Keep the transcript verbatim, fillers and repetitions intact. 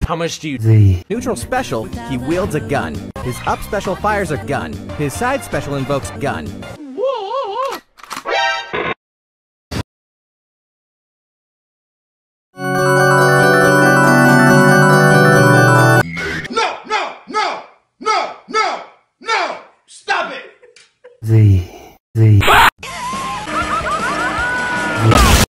How much do you... Z. Neutral special, he wields a gun. His up special fires a gun. His side special invokes gun. No, no, no, no, no, no! Stop it! Z. Z.